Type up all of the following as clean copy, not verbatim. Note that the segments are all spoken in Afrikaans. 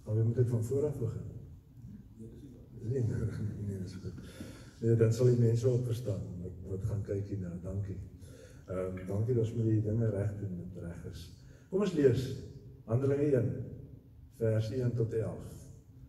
Gaan we moet ek van vooraf begin? Nee, dis goed. Nee, dan sal die mense ook verstaan, wat gaan kyk hierna, dankie. Dankie dat ons met die dinge reg doen, wat reg is. Kom ons lees, Handelinge 1, vers 1 tot 11.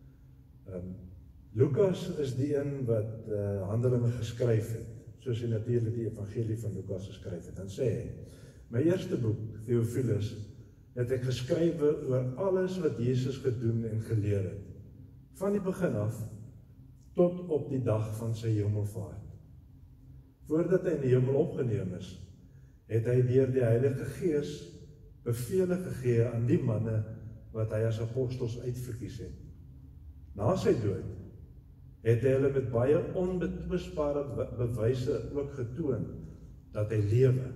Lukas is die een wat Handelinge geskryf het, soos hy natuurlik die evangelie van Lukas geskryf het. Dan sê hy, my eerste boek, Theophilus, het ek geskryf oor alles wat Jesus gedoen en geleer het, van die begin af, tot op die dag van sy hemelvaart. Voordat hy in die hemel opgeneem is, het hy deur die Heilige Gees bevele gegee aan die manne wat hy as apostels uitverkies het. Na sy dood het hy hulle met baie onbetwisbare bewyse ook getoon dat hy lewe.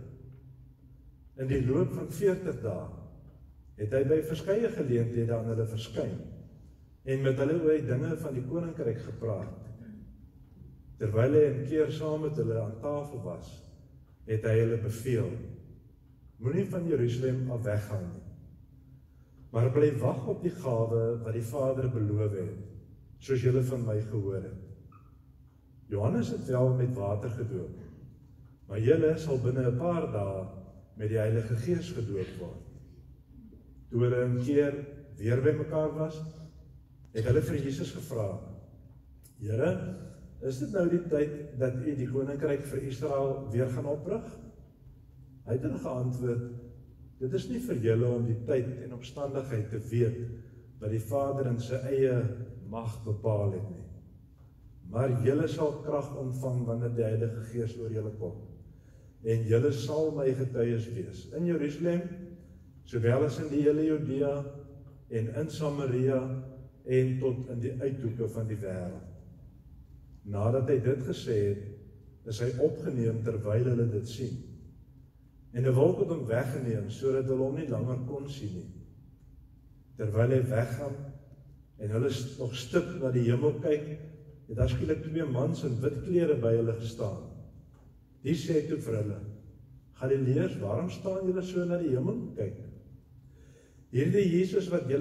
In die loop van 40 dae het hy by verskeie geleenthede aan hulle verskyn en met hulle oor die dinge van die koninkryk gepraat. Terwyl hy 'n keer saam met hulle aan tafel was, het hy hulle beveel, moenie van Jerusalem af weggaan nie, maar bly wag op die gawe wat die Vader beloof het, soos julle van my gehoor het. Johannes het wel met water gedoop, maar julle sal binne 'n paar dae met die Heilige Gees gedoop word. Toe hulle 'n keer weer by mekaar was, het hulle vir Jesus gevra, Here, is dit nou die tyd dat u die koninkryk vir Israel weer gaan oprig? Hy het hulle geantwoord, dit is nie vir julle om die tyd en omstandigheid te weet wat die Vader in sy eie mag bepaal het nie. Maar julle sal krag ontvang wanneer die Heilige Gees oor julle kom. En julle sal my getuies wees in Jerusalem, sowel as in die hele Judea en in Samaria en tot in die uithoeke van die wêreld. Nadat hy dit gesê het, is hy opgeneem terwyl hulle dit sien. En 'n wolk het hom weggeneem, sodat hulle hom nie langer kon sien nie. Terwyl hy weggaan, en hulle nog stip na die hemel kyk, het daar skielik 2 mans in wit klere by hulle gestaan. Die sê toe vir hulle, Galileërs, waarom staan julle so na die hemel kyk? Hierdie Jesus wat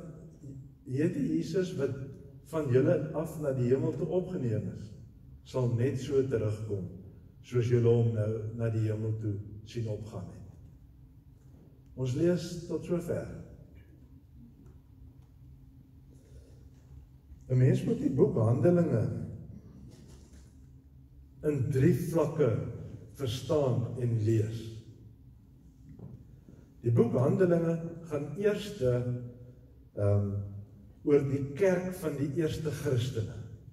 van julle af na die hemel toe opgeneem is, sal net so terugkom, soos julle hom nou na die hemel toe sien opgaan het. Ons lees tot sover. 'n Mens moet die boek Handelinge in 3 vlakke verstaan en lees. Die boek Handelinge gaan eers oor die kerk van die eerste Christene.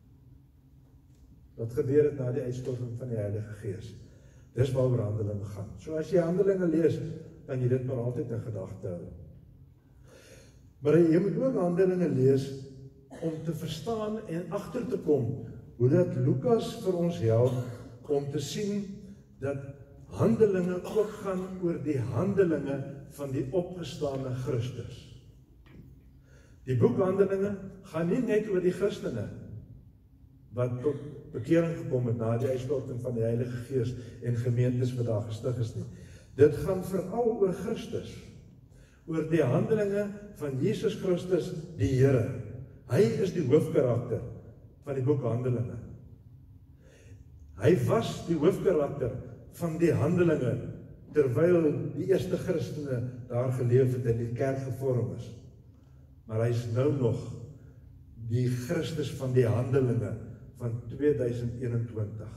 Wat gebeur het na die uitstorting van die Heilige Gees. Dis waaroor Handelinge gaan. So as jy Handelinge lees, kan jy dit maar altyd in gedagte hou. Maar jy moet ook Handelinge lees om te verstaan en agter te kom hoe dat Lukas vir ons help om te sien dat Handelinge ook gaan oor die handelinge van die opgestane Christus. Die boek Handelinge gaan nie net oor die Christene wat tot bekering gekom het na die uitstorting van die Heilige Gees en gemeentes wat daar gestig is nie. Dit gaan veral oor Christus, oor die handelinge van Jesus Christus die Here. Hy is die hoofkarakter van die boek Handelinge. Hy was die hoofkarakter van die handelinge terwyl die eerste Christene daar geleef het en die kerk gevorm is. Maar hy is nou nog die Christus van die handelinge van 2021.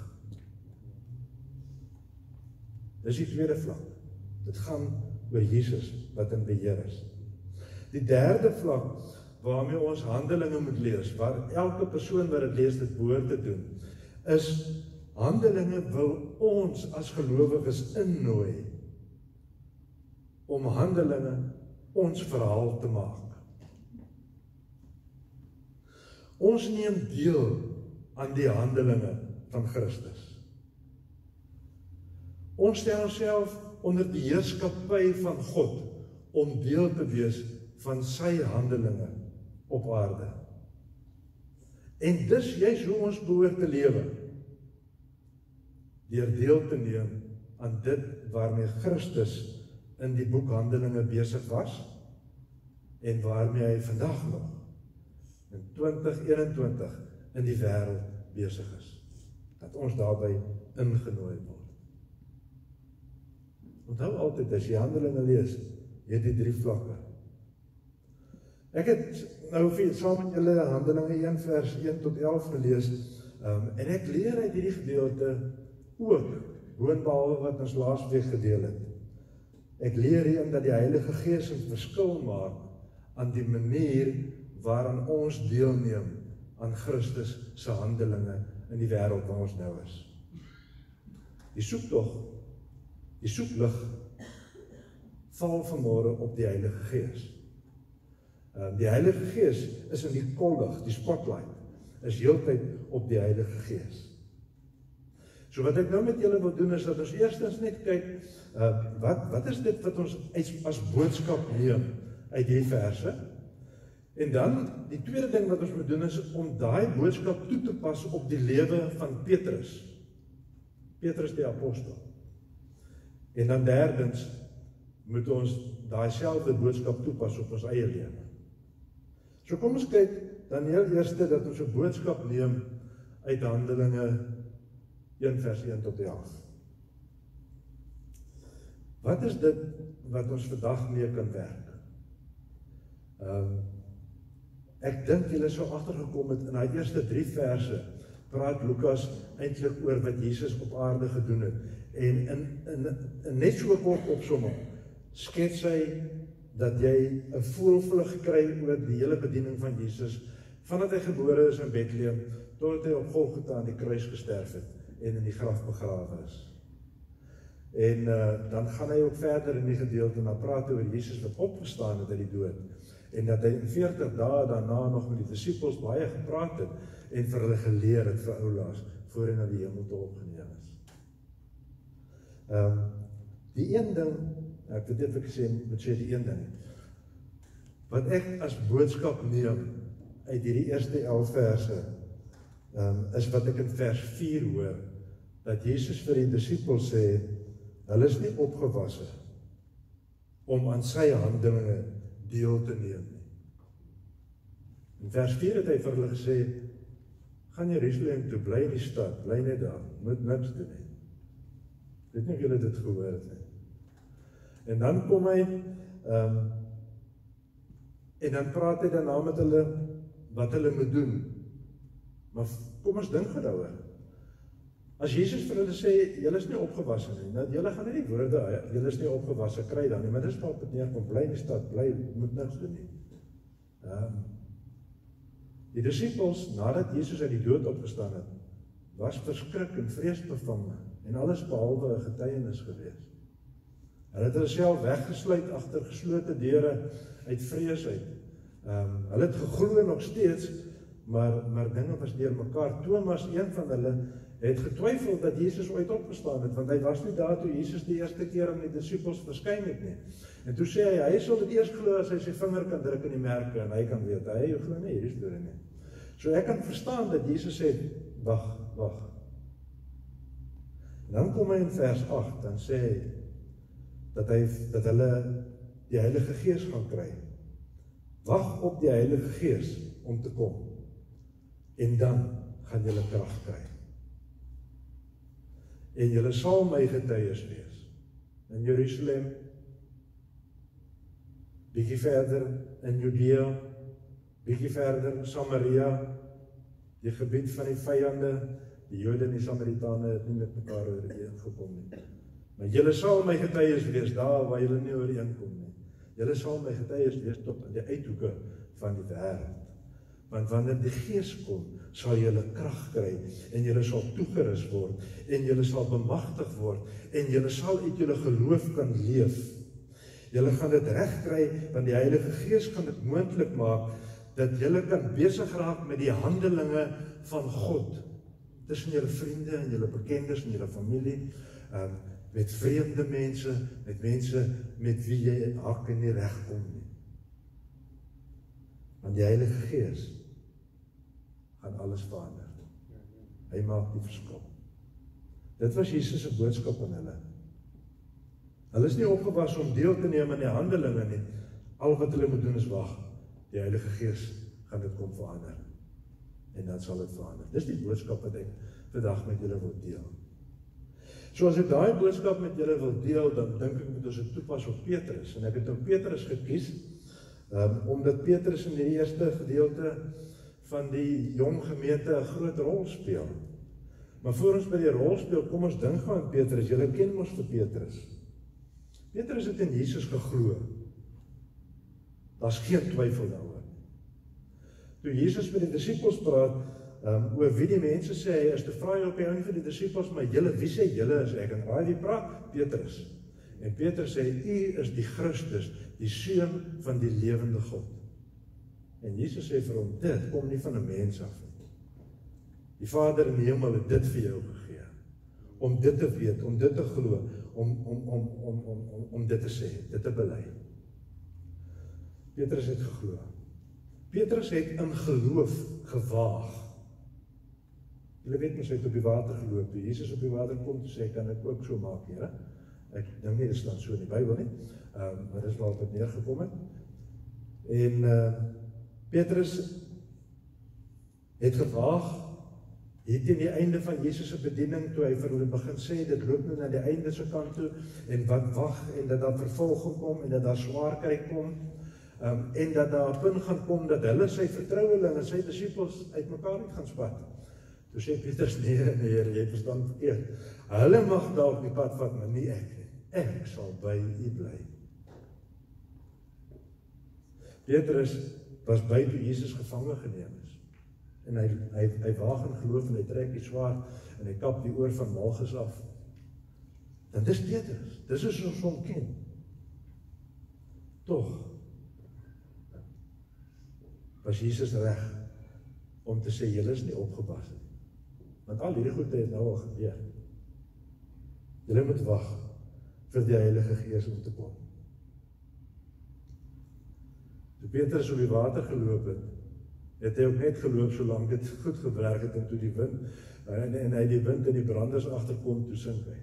Dis die tweede vlak. Dit gaan oor Jesus wat in beheer is. Die derde vlak waarmee ons Handelinge moet lees, waar elke persoon wat dit lees dit behoort te doen, is Handelinge wil ons as gelowiges innooi om Handelinge ons verhaal te maak. Ons neem deel aan die handelinge van Christus. Ons stel onsself onder die heerskappy van God om deel te wees van sy handelinge op aarde. En dis juist hoe ons behoort te lewe, deur deel te neem aan dit waarmee Christus in die boek Handelinge besig was en waarmee hy vandag nog in 2021 in die wêreld besig is. Dat ons daarbey ingenooi word. Onthou altyd, as jy Handelinge lees, jy het die 3 vlakke. Ek het nou saam met julle Handelinge 1 vers 1 tot 11 gelees, en ek leer uit hierdie gedeelte ook, boonbehalwe wat ons laasweek gedeel het. Ek leer hierin dat die Heilige Gees 'n verskil maak aan die manier waaraan ons deelneem aan Christus se handelinge in die wêreld waar ons nou is. Die soektog, die soeklig val vanmôre op die Heilige Gees. Die Heilige Gees is in die kollig, die spotlight, is heeltyd op die Heilige Gees. So wat ek nou met julle wil doen is dat ons eerstens net kyk, wat is dit wat ons as boodskap neem uit die verse? En dan, die tweede ding wat ons moet doen is om daai boodskap toe te pas op die lewe van Petrus. Petrus die apostel. En dan derdens moet ons daai selfde boodskap toepas op ons eie lewe. So kom ons kyk dan heel eerste dat ons 'n boodskap neem uit Handelinge 1 vers 1 tot 11. Wat is dit wat ons vandag mee kan werk? Ek dink julle sou agtergekom het in daai eerste 3 verse praat Lukas eintlik oor wat Jesus op aarde gedoen het. En in net so 'n kort opsomming skets hy dat jy 'n voorvullig kry oor die hele bediening van Jesus vandat hy gebore is in Bethlehem totdat hy op Golgotha aan die kruis gesterf het en in die graf begrawe is. En dan gaan hy ook verder in die gedeelte en dan praat oor Jesus wat opgestaan het uit die dood en dat hy in 40 dae daarna nog met die disippels baie gepraat het en vir hulle geleer het vir oulaas voor hy na die hemel toe opgeneem is. Die een ding, ek weet dit wat ek moet sê die een ding, wat ek as boodskap neem uit hierdie eerste 11 verse, is wat ek in vers 4 hoor, dat Jesus vir die disippels sê, hulle is nie opgewasse om aan sy handelinge deel te neem nie. In vers 4 het hy vir hulle gesê, gaan Jerusalem toe, bly in die stad, bly net daar, moet niks doen nie. Weet nie of julle dit gehoor het nie. En dan kom hy, en dan praat hy daarna met hulle, wat hulle moet doen. Maar kom ons dink daaroor. As Jesus vir hulle sê, julle is nie opgewasse nie, nou julle gaan nie woorde, julle is nie opgewasse kry dan nie, maar dis wat dit neerkom, bly in die stad, bly, moet niks doen nie. Die disippels, nadat Jesus uit die dood opgestaan het, was verskrik en vreesbevange en alles behalwe 'n getuienis gewees. Hulle het hulle self weggesluit agter geslote deure uit vrees uit. Hulle het geglo nog steeds, maar dinge was deur mekaar. Thomas, een van hulle, het getwyfel dat Jesus ooit opgestaan het, want hy was nie daar toe Jesus die eerste keer aan die disippels verskyn het nie. En toe sê hy sal dit eers glo as hy sy vinger kan druk in die merke en hy kan weet, hy glo nie hierdie storie nie. So ek kan verstaan dat Jesus sê, wag. En dan kom hy in vers 8, dan sê hy, dat hulle die Heilige Gees gaan kry. Wag op die Heilige Gees om te kom. En dan gaan julle krag kry. En julle sal my getuies wees. In Jerusalem, bietjie verder in Judea, bietjie verder in Samaria, die gebied van die vyande, die Jode en die Samaritane het nie met mekaar ooreengekom nie. Maar julle sal my getuies wees daar waar julle nie ooreenkom nie. Julle sal my getuies wees tot in die uithoeke van die wêreld. Want wanneer die Gees kom, sal julle krag kry en julle sal toegerus word en julle sal bemagtig word en julle sal uit julle geloof kan leef. Julle gaan dit reg kry want die Heilige Gees gaan dit moontlik maak dat julle kan besig raak met die handelinge van God tussen julle vriende en julle bekendes en julle familie, met vreemde mense, met mense met wie jy hak en nie regkom nie. Want die Heilige Gees gaan alles verander. Hy maak die verskil. Dit was Jesus se boodskap aan hulle. Hulle is nie opgewas om deel te neem aan die handelinge nie. Al wat hulle moet doen is wag. Die Heilige Gees gaan dit kom verander. En dan sal dit verander. Dis die boodskap wat ek vandag met julle wil deel. So as ek daai boodskap met julle wil deel, dan dink ek moet ons dit toepas op Petrus. En ek het op Petrus gekies, omdat Petrus in die eerste gedeelte van die jong gemeente 'n groot rol speel. Maar voor ons by die rol speel, kom ons dink gou aan Petrus. Julle ken mos vir Petrus. Petrus het in Jesus geglo. Daar's geen twyfel daaroor. Toe Jesus met die disippels praat, oor wie die mense sê hy is, toe vra hy op die einde van die disippels, maar julle, wie sê julle is ek? En raai wie praat? Petrus. En Petrus sê, u is die Christus, die seun van die lewende God. En Jesus sê vir hom, dit kom nie van 'n mens af nie. Die Vader in die hemel het dit vir jou gegee. Om dit te weet, om dit te glo, om dit te sê, dit te bely. Petrus het geglo. Petrus het in geloof gewaag. Julle weet mos hy het op die water geloop. Toe Jesus op die water kom, toe sê, kan ek ook so maak, Here? Ek dink nie, dit staan so in die Bybel nie, maar dis waar dit neergekom het. En Petrus het gewaag, hier teen die einde van Jesus se bediening, toe hy vir hulle begin sê, dit loop nou na die einde se kant toe, en wat wag, en dat daar vervolging kom, en dat daar swaarkry kom, en dat daar 'n punt gaan kom, dat hulle sy vertrouelinge en sy disippels uitmekaar uit gaan spat. Toe sê Petrus, nee, Here, jy verstaan verkeerd. Hulle mag dalk die pad vat, maar nie ek nie. Ek sal by u bly. Petrus was by toe Jesus gevange geneem is. En hy waag in geloof en hy trek die swaard en hy kap die oor van Malchus af. En dis Petrus. Dis is ons hom ken. Tog was Jesus reg om te sê, julle is nie opgepas nie. Want al hierdie goede het nou al gebeur. Julle moet wag vir die Heilige Gees om te kom. Toe Petrus op die water geloop het hy ook net geloop solank dit goed gewerk het en toe die wind, en hy die wind en die branders agterkom, toe sink hy.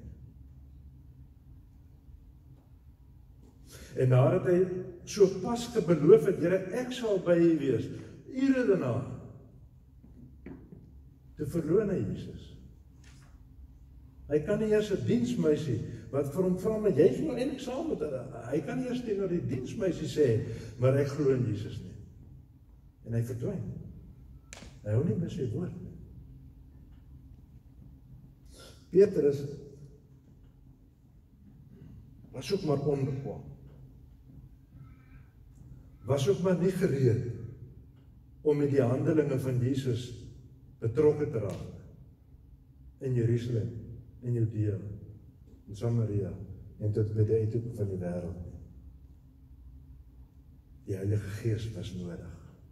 En nadat hy so pas gebeloof het, Here, ek sal by u wees, ure daarna, toe verloon hy Jesus. Hy kan nie eers 'n diensmeisie, wat vir hom vra, maar jy is nou eintlik saam met hulle. Hy kan nie eers teenoor die diensmeisie sê, maar ek glo in Jesus nie. En hy verdwyn. Hy hou nie by sy woord nie. Petrus was ook maar onbekwaam. Was ook maar nie gereed om met die handelinge van Jesus betrokke te raak in Jerusalem, in Judea, in Samaria en tot by die uithoeke van die wêreld. Die Heilige Gees was nodig.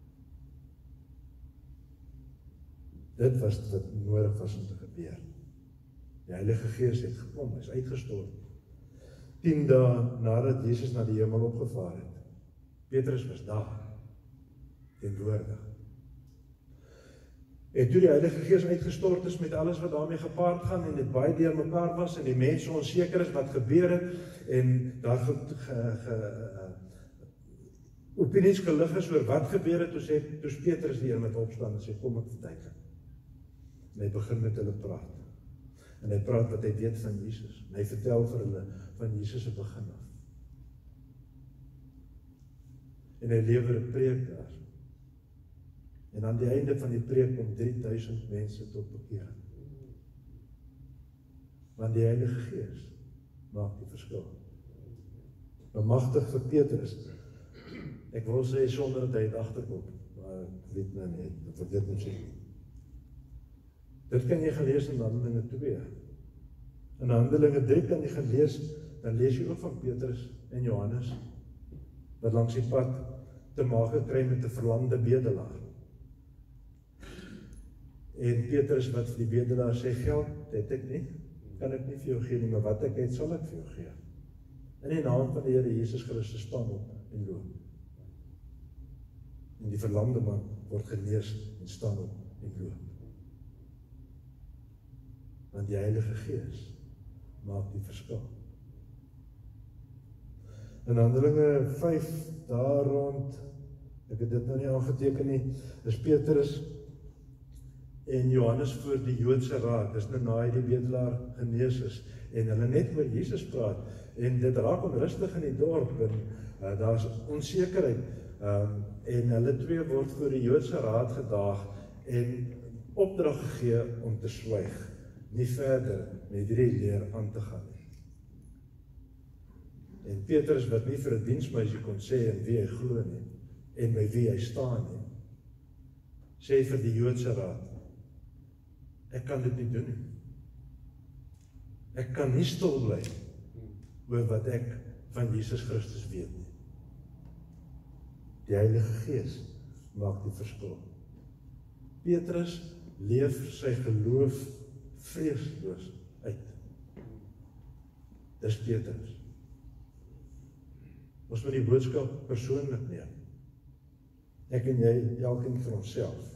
Dit was wat nodig was om te gebeur. Die Heilige Gees het gekom, hy is uitgestort. 10 dae nadat Jesus na die hemel opgevaar het. Petrus was daar, teenwoordig. En toe die Heilige Gees uitgestort is met alles wat daarmee gepaard gaan en dit baie deur mekaar was en die mense onseker is wat gebeur het en daar opinies gelig is oor wat gebeur het, toe Petrus die een met opstaan en sê, kom ek verduidelik. En hy begin met hulle praat. En hy praat wat hy weet van Jesus. En hy vertel vir hulle van Jesus se begin af. En hy lewer 'n preek daar. En aan die einde van die preek kom 3000 mense tot bekering. Want die Heilige Gees maak die verskil. Bemagtig vir Petrus. Ek wil sê sonder dat hy het agterkom, maar ek weet nou nie, wat dit moet sê. Dit kan jy gaan lees in Handelinge 2. In Handelinge 3 kan jy gaan lees, dan lees jy ook van Petrus en Johannes, wat langs die pad te maak gekry met 'n verlamde bedelaar. En Petrus wat vir die bedelaar sê, geld het ek nie, kan ek nie vir jou gee nie, maar wat ek het, sal ek vir jou gee. In die naam van die Here Jesus Christus staan op en loop. En die verlamde man word genees en staan op en loop. Want die Heilige Gees maak die verskil. In Handelinge 5, daar rond, ek het dit nou nie aangeteken nie, is Petrus en Johannes voor die Joodse raad, dis nou na hy die bedelaar genees is, en hulle net oor Jesus praat, en dit raak onrustig in die dorp, en daar is onsekerheid, en hulle twee word voor die Joodse raad gedaag, en opdrag gegee om te swyg, nie verder met hierdie leer aan te gaan nie. En Petrus wat nie vir 'n diensmeisie kon sê in wie hy glo nie, en by wie hy staan nie, sê vir die Joodse raad, ek kan dit nie doen nie. Ek kan nie stil bly oor wat ek van Jesus Christus weet nie. Die Heilige Gees maak die verskil. Petrus leef sy geloof vreesloos uit. Dis Petrus. Ons moet die boodskap persoonlik neem. Ek en jy, elkeen vir onsself.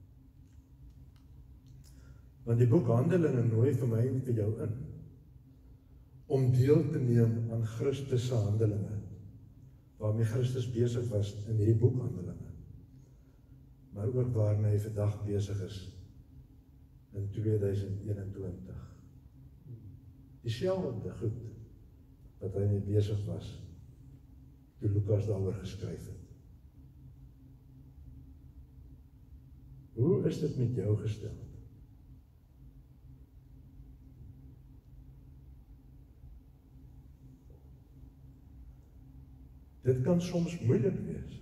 Want die boek Handelinge nooi vir my en vir jou in, om deel te neem aan Christus se handelinge, waarmee Christus besig was in hierdie boek Handelinge, maar ook waarmee hy vandag besig is in 2021. Dieselfde goed wat hy mee besig was toe Lukas daaroor geskryf het. Hoe is dit met jou gestel? Dit kan soms moeilik wees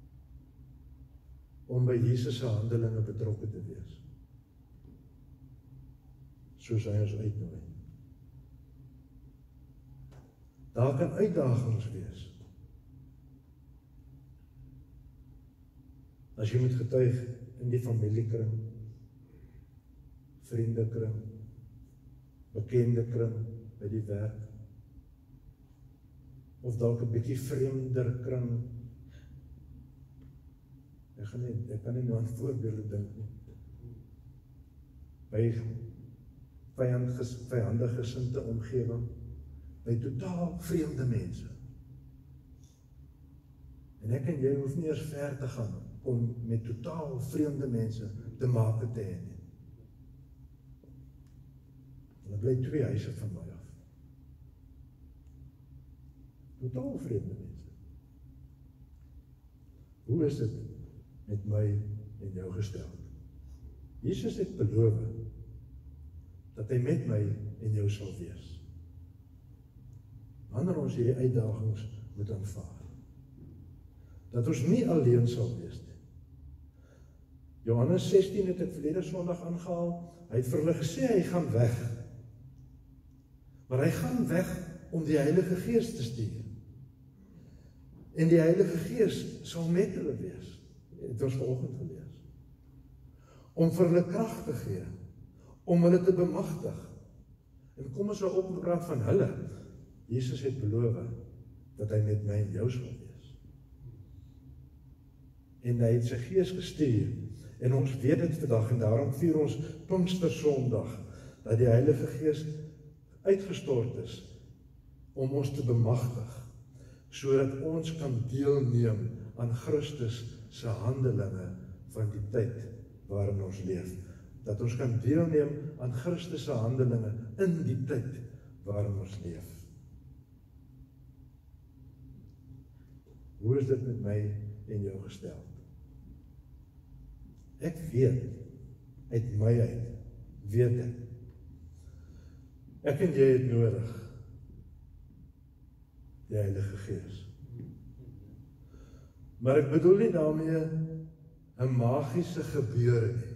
om by Jesus se handelinge betrokke te wees, soos hy ons uitnooi. Daar kan uitdagings wees. As jy moet getuig in die familiekring, vriendekring, bekende kring by die werk, of dalk 'n bietjie vreemder kring. Ek kan nie nou aan voorbeelde dink nie. By vyandige gesinde omgewing, by totaal vreemde mense. En ek en jy hoef nie eers ver te gaan om met totaal vreemde mense te maak te hê nie. Hulle bly 2 huise van my af. Totaal vreemde mense. Hoe is dit met my en jou gestel? Jesus het beloof dat hy met my en jou sal wees. Wanneer ons hierdie uitdagings moet aanvaar. Dat ons nie alleen sal wees nie. Johannes 16 het ek verlede Sondag aangehaal. Hy het vir hulle gesê hy gaan weg. Maar hy gaan weg om die Heilige Gees te stuur. En die Heilige Gees sal met hulle wees. Het ons vanoggend gelees. Om vir hulle krag te gee, om hulle te bemagtig. En kom ons nou op en praat van hulle. Jesus het beloof dat hy met my en jou sal wees. En hy het sy Gees gestuur. En ons weet dit vandag en daarom vier ons Pinkstersondag dat die Heilige Gees uitgestort is om ons te bemagtig, sodat ons kan deelneem aan Christus se handelinge van die tyd waarin ons leef. Dat ons kan deelneem aan Christus se handelinge in die tyd waarin ons leef. Hoe is dit met my en jou gestel? Ek weet, uit my uit, weet ek. Ek en jy het nodig die Heilige Gees. Maar ek bedoel nie daarmee 'n magiese gebeure nie.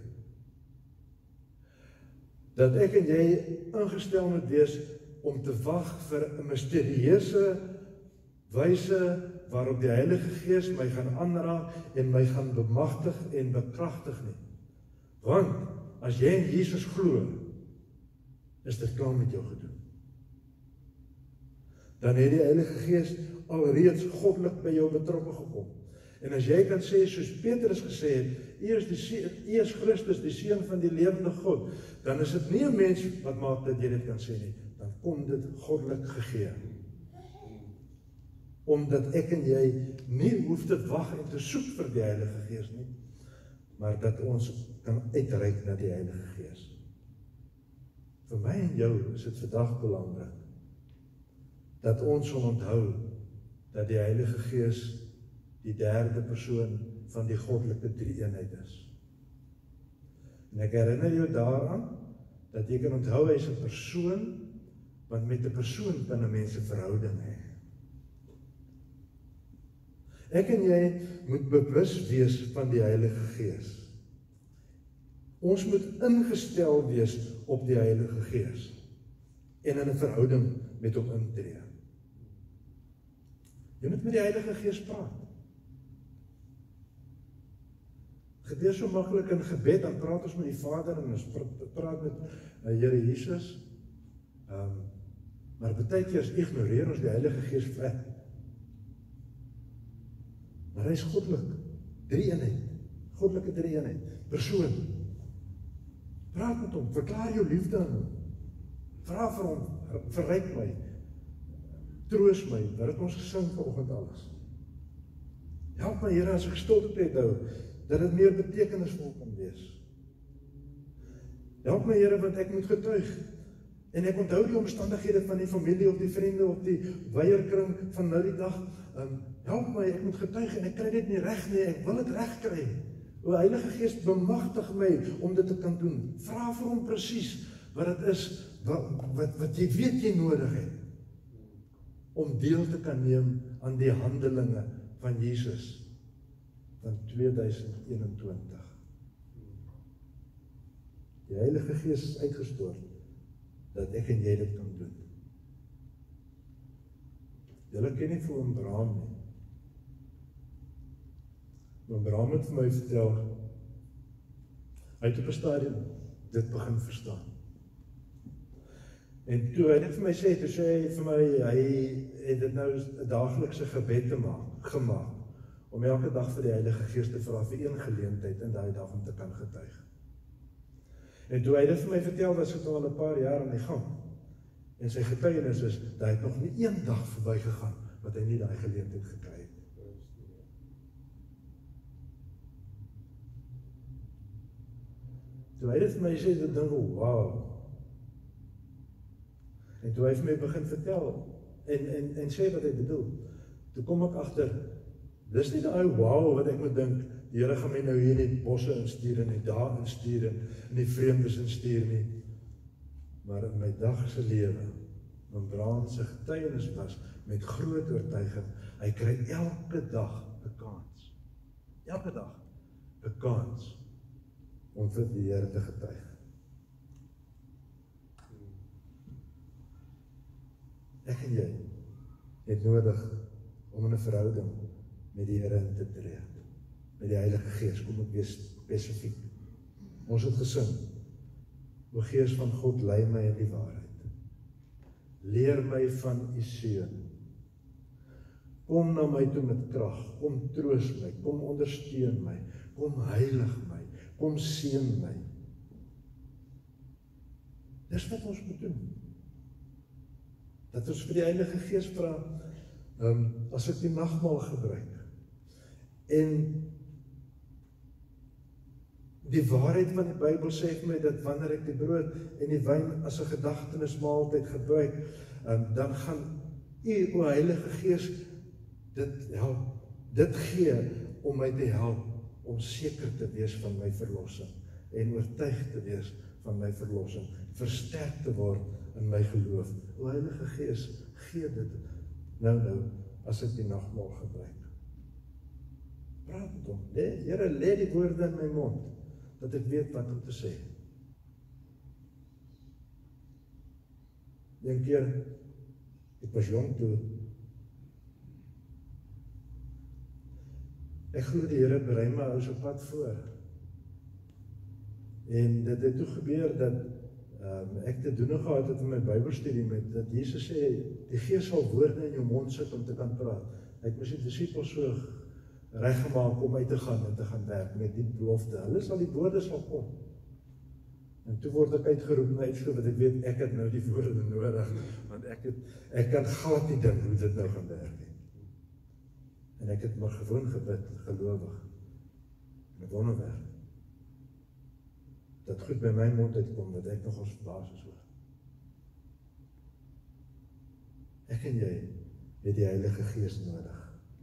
Dat ek en jy ingestel moet wees om te wag vir 'n misterieuse wyse waarop die Heilige Gees my gaan aanraak en my gaan bemagtig en bekragtig nie. Want as jy in Jesus glo, is dit klaar met jou gedoen. Dan het die Heilige Gees alreeds goddelik by jou betrokke gekom. En as jy kan sê, soos Petrus gesê het, U is Christus, die Seun van die lewende God, dan is dit nie 'n mens wat maak dat jy dit kan sê nie, dan kom dit goddelik gegee. omdat ek en jy nie hoef te wag en te soek vir die Heilige Gees nie, maar dat ons kan uitreik na die Heilige Gees. Vir my en jou is dit vandag belangrik, dat ons sal onthou, dat die Heilige Gees die derde persoon van die goddelike drie-eenheid is. En ek herinner jou daaraan, dat jy kan onthou, hy is 'n persoon, want met 'n persoon kan 'n mens 'n verhouding hê. Ek en jy moet bewus wees van die Heilige Gees. Ons moet ingestel wees op die Heilige Gees en in 'n verhouding met hom intree. Jy moet met die Heilige Gees praat. Gebeur so maklik in gebed, dan praat ons met die Vader en ons praat met Here Jesus. Maar baie keer ignoreer ons die Heilige Gees vet. Maar hy is goddelik, drie-eenheid, goddelike drie-eenheid, persoon. Praat met hom, verklaar jou liefde aan hom. Vra vir hom, verryk my, troos my, wat het ons gesing vanoggend alles. Help my Here as ek stiltyd hou, dat dit meer betekenisvol kan wees. Help my Here, want ek moet getuig. En ek onthou die omstandighede van die familie of die vriende of die weierkring van nou die dag. Help my, ek moet getuig en ek kry dit nie reg nie, ek wil dit reg kry. O Heilige Gees, bemagtig my om dit te kan doen. Vra vir hom presies wat dit is, wat jy weet jy nodig het, om deel te kan neem aan die handelinge van Jesus van 2021. Die Heilige Gees is uitgestort, dat ek en jy dit kan doen. Julle ken nie vir oom Braam nie. Oom Braam het vir my vertel, hy het op 'n stadium dit begin verstaan. En toe hy dit vir my sê, toe sê hy vir my, hy het dit nou 'n daaglikse gebed gemaak, om elke dag vir die Heilige Gees te vra vir een geleentheid in daai dag om te kan getuig. En toe hy dit vir my vertel, was dit al 'n paar jaar aan die gang. En sy getuienis is, dat hy nog nie een dag verby gegaan, wat hy nie daai geleentheid gekry het. Toe hy dit vir my sê, dit dink, wow. En toe hy vir my begin vertel, en sê wat hy bedoel, toe kom ek agter, dis nie daai wow wat ek moet dink, die Here gaan my nou hier in die bosse instuur en die daar instuur en in die vreemdes instuur nie. Maar in my dagse lewe, mijn Braam se getuienis was met groot oortuiging, hy kry elke dag 'n kans. Elke dag 'n kans om vir die Here te getuig. Ek en jy het nodig om in 'n verhouding met die Here in te tree. Met die Heilige Gees, kom ek wees spesifiek. Ons het gesing, o Gees van God, lei my in die waarheid. Leer my van u seun. Kom na my toe met krag, kom troos my, kom ondersteun my, kom heilig my, kom seën my. Dis wat ons moet doen. Dat ons vir die Heilige Gees vra, as ek die nagmaal gebruik, en die waarheid van die Bybel sê vir my, dat wanneer ek die brood en die wyn as 'n gedagtenismaaltyd gebruik, dan gaan u, o Heilige Gees, dit help, dit gee om my te help, om seker te wees van my verlossing, en oortuig te wees van my verlossing, versterk te word in my geloof. O Heilige Gees, gee dit nou, as ek die nagmaal gebruik. Praat met hom, Here, lê die woorde in my mond, dat ek weet wat om te sê. Een keer, ek was jong toe, ek glo die Here berei my ou se pad voor. En dit het toe gebeur dat ek te doen gehad het in my Bybelstudie met, dat Jesus sê, die Gees sal woorde in jou mond sit om te kan praat. Hy het mos die disippels so reggemaak om uit te gaan en te gaan werk met die belofte. Hulle sal die woorde sal kom. En toe word ek uitgeroep na iets, wat ek weet, ek het nou die woorde nodig, want ek kan glad nie dink hoe dit nou gaan werk nie. En ek het maar gewoon gebid, gelowig, met wonderwerk, dat goed by my mond uitkom, dat ek nog ons verbaas is oor. Ek en jy het die Heilige Gees nodig,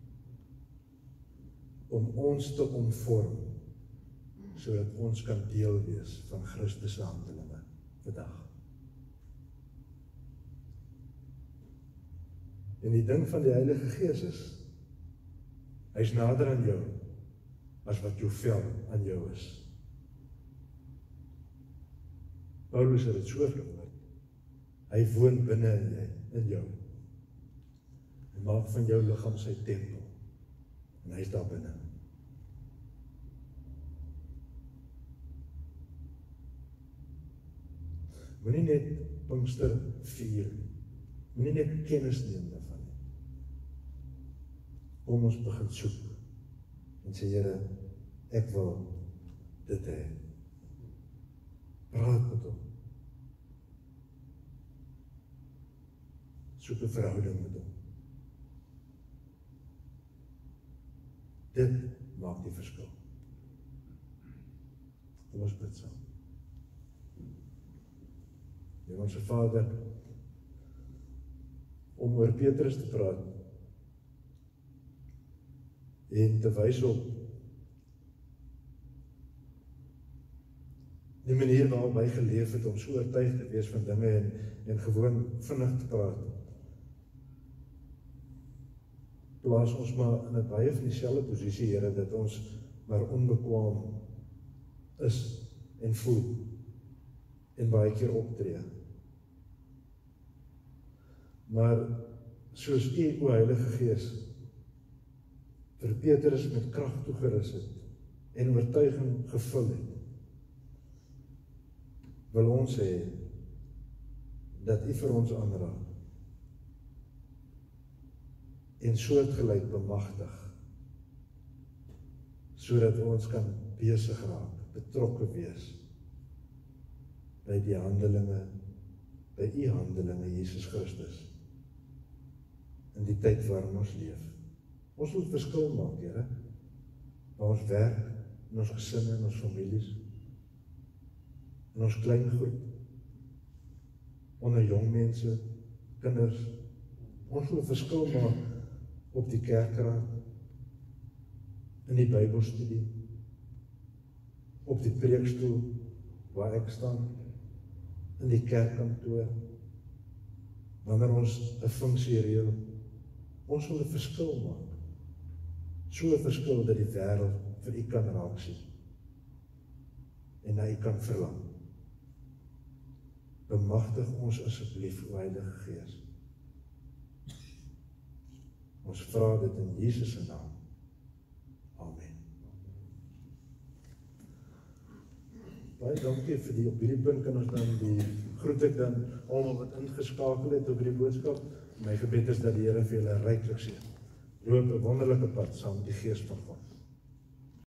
om ons te omvorm, sodat ons kan deel wees van Christus se handelinge vandag. En die ding van die Heilige Gees is, hy is nader aan jou, as wat jou vel aan jou is. Paulus het dit so verwoord, hy woon binne in jou. Hy maak van jou liggaam sy tempel, en hy is daar binne. Moenie net Pinkster vier, moenie net kennis neem daarvan nie. Kom ons begin soek, en sê, Here, ek wil dit hê. Praat met hom. Soek 'n verhouding met hom. Dit maak die verskil. Kom ons bid saam. Onse Vader, om oor Petrus te praat, en te wys op die manier waarop hy geleef het, om so oortuig te wees van dinge, en gewoon vinnig te praat. Plaas ons maar in 'n baie van dieselfde posisie, Here, dat ons maar onbekwaam is, en voel, en baie keer optree. Maar soos U, o Heilige Gees, vir Petrus met krag toegerus het, en oortuiging gevul het, wil ons sê, dat U vir ons aanraak, en soortgelyk bemagtig, sodat ons kan besig raak, betrokke wees, by die handelinge, by U handelinge, Jesus Christus, in die tyd waarin ons leef. Ons moet verskil maak, Here, by ons werk, in ons gesinne, in ons families, in ons klein groep, onder jong mense, kinders. Ons moet verskil maak op die kerkraad, in die Bybelstudie, op die preekstoel, waar ek staan, in die kerkkantoor, wanneer ons 'n funksie reël. Ons wil 'n verskil maak. So 'n verskil dat die wêreld vir U kan raak sien. En na U kan verlang. Bemagtig ons asseblief, o Heilige Gees. Ons vra dit in Jesus se naam. Amen. Baie dankie vir die, op hierdie punt kan ons dan groet ek dan almal wat ingeskakel het op hierdie boodskap. My gebed is dat die Here vir julle ryklik seën. Loop 'n wonderlike pad saam met die Gees van God.